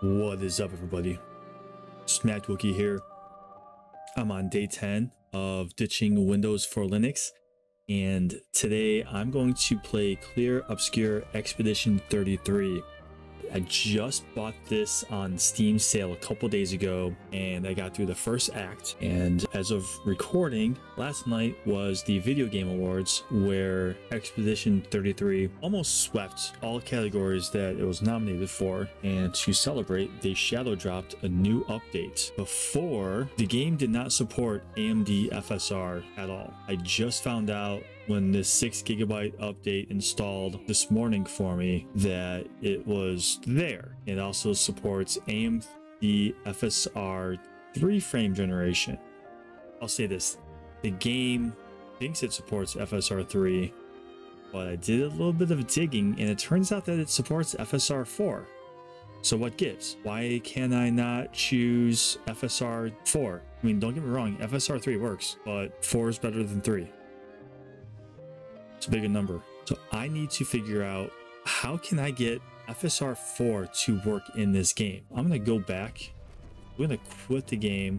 What is up, everybody? Smacked Wookie here. I'm on day 10 of ditching Windows for Linux, and today I'm going to play Clair Obscur Expedition 33. I just bought this on Steam sale a couple days ago, and I got through the first act. And as of recording, last night was the Video Game Awards, where Expedition 33 almost swept all categories that it was nominated for. And to celebrate, they shadow dropped a new update. Before, the game did not support AMD FSR at all. I just found out when this 6 GB update installed this morning for me that it was there. It also supports AMD FSR 3 frame generation. I'll say this, the game thinks it supports FSR 3, but I did a little bit of digging and it turns out that it supports FSR 4. So what gives? Why can I not choose FSR 4? I mean, don't get me wrong, FSR 3 works, but 4 is better than 3. It's a bigger number. So I need to figure out how can I get FSR 4 to work in this game. I'm going to go back. I'm going to quit the game.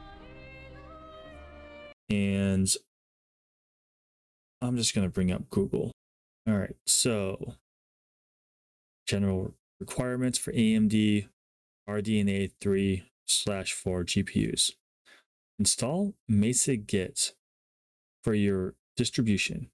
And I'm just going to bring up Google. All right. So general requirements for AMD RDNA 3/4 GPUs. Install Mesa Git for your distribution.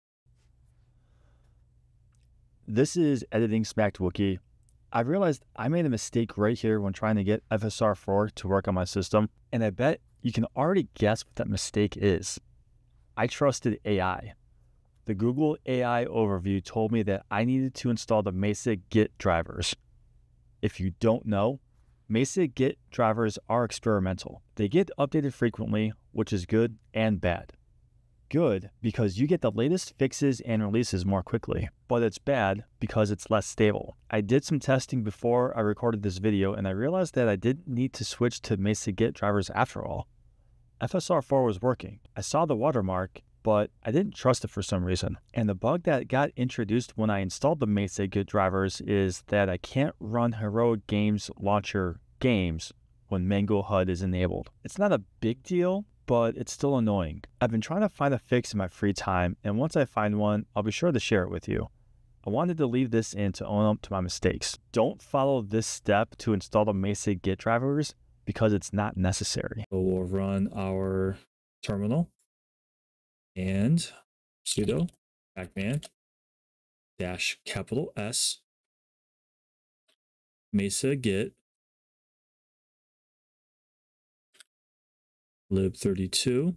This is Editing Smacked Wookie. I realized I made a mistake right here when trying to get FSR 4 to work on my system, and I bet you can already guess what that mistake is. I trusted AI. The Google AI overview told me that I needed to install the Mesa Git drivers. If you don't know, Mesa Git drivers are experimental. They get updated frequently, which is good and bad. Good because you get the latest fixes and releases more quickly, but it's bad because it's less stable. I did some testing before I recorded this video and I realized that I didn't need to switch to Mesa Git drivers after all. FSR 4 was working. I saw the watermark, but I didn't trust it for some reason. And the bug that got introduced when I installed the Mesa Git drivers is that I can't run Heroic Games Launcher games when Mango HUD is enabled. It's not a big deal, but it's still annoying. I've been trying to find a fix in my free time, and once I find one, I'll be sure to share it with you. I wanted to leave this in to own up to my mistakes. Don't follow this step to install the Mesa Git drivers because it's not necessary. So we'll run our terminal and sudo pacman -S Mesa Git lib32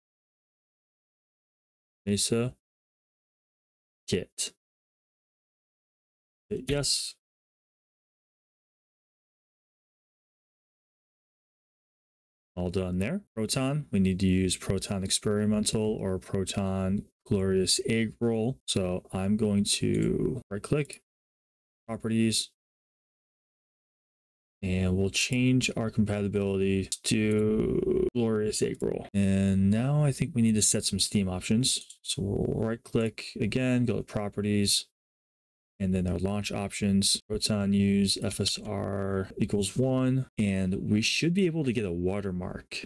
Mesa Git. Hit yes. All done there. Proton, we need to use Proton Experimental or Proton Glorious Egg Roll. So I'm going to right click, Properties, and we'll change our compatibility to Glorious Egg Roll. And now I think we need to set some Steam options. So we'll right click again, go to Properties, and then our launch options. Proton use FSR = 1, and we should be able to get a watermark.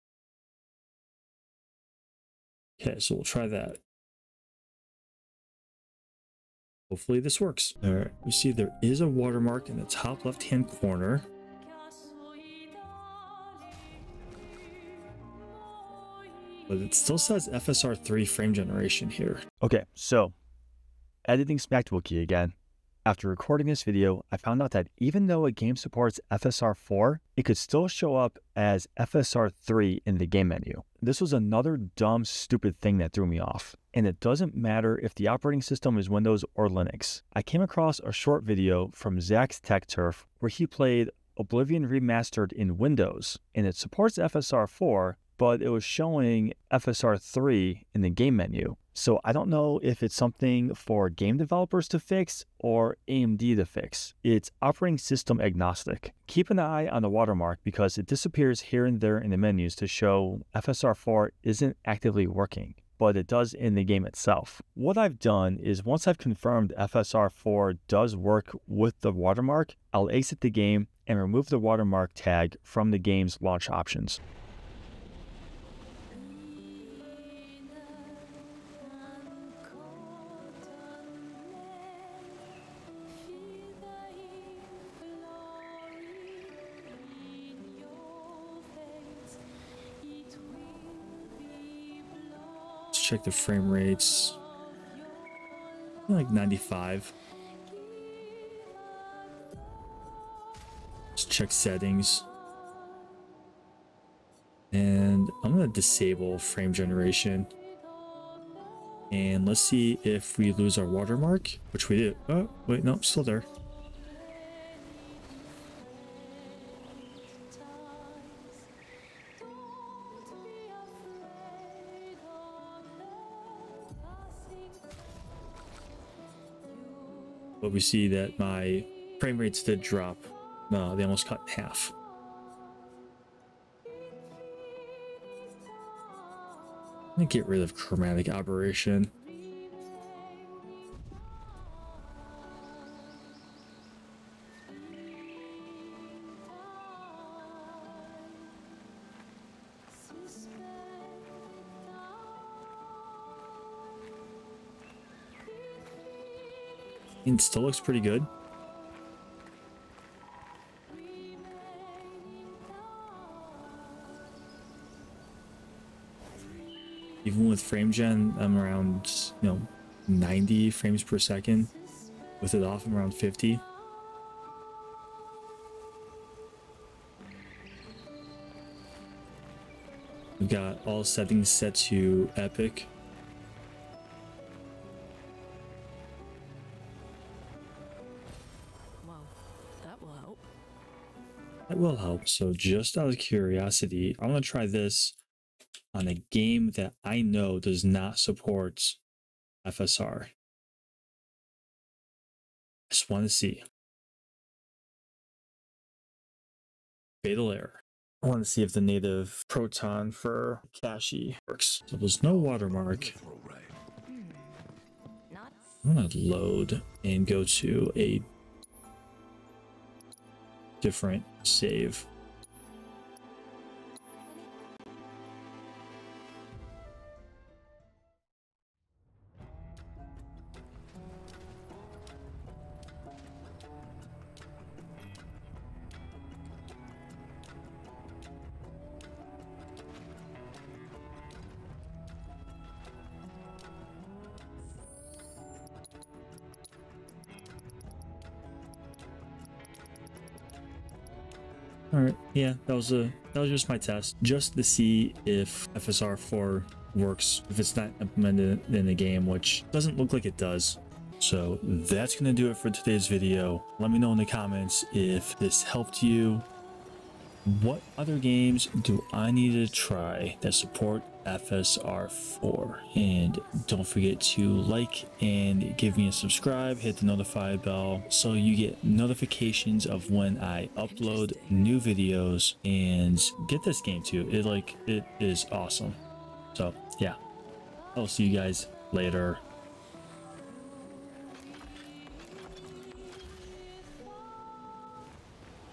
Okay, so we'll try that. Hopefully this works. All right, we see there is a watermark in the top left-hand corner. But it still says FSR 3 frame generation here. Okay, so Editing Smacked Wookie again. After recording this video, I found out that even though a game supports FSR 4, it could still show up as FSR 3 in the game menu. This was another dumb, stupid thing that threw me off. And it doesn't matter if the operating system is Windows or Linux. I came across a short video from Zach's Tech Turf where he played Oblivion Remastered in Windows, and it supports FSR 4, but it was showing FSR 3 in the game menu. So I don't know if it's something for game developers to fix or AMD to fix. It's operating system agnostic. Keep an eye on the watermark because it disappears here and there in the menus to show FSR 4 isn't actively working, but it does in the game itself. What I've done is once I've confirmed FSR 4 does work with the watermark, I'll exit the game and remove the watermark tag from the game's launch options. Let's check the frame rates. Like 95. Let's check settings. And I'm going to disable frame generation. And let's see if we lose our watermark, which we did. Oh, wait, no, still there. But we see that my frame rates did drop. No, they almost cut in half. I'm gonna get rid of chromatic aberration. It still looks pretty good. Even with frame gen, I'm around, 90 frames per second. With it off, I'm around 50. We've got all settings set to epic. That will help. So just out of curiosity, I'm going to try this on a game that I know does not support FSR. I just want to see. Fatal error. I want to see if the native proton for cache works. So there's no watermark. I'm going to load and go to a different save. All right, yeah, that was just my test, just to see if FSR 4 works, if it's not implemented in the game, which doesn't look like it does. So that's gonna do it for today's video. Let me know in the comments if this helped you. What other games do I need to try that support FSR 4? And don't forget to like and give me a subscribe, hit the notify bell so you get notifications of when I upload new videos, and get this game too. It is awesome. So yeah, I'll see you guys later.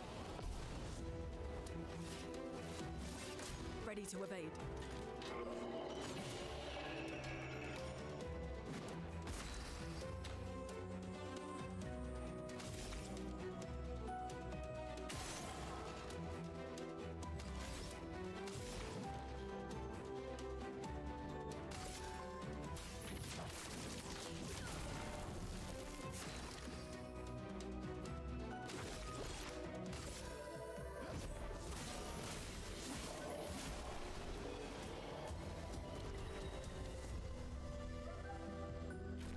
Ready to evade.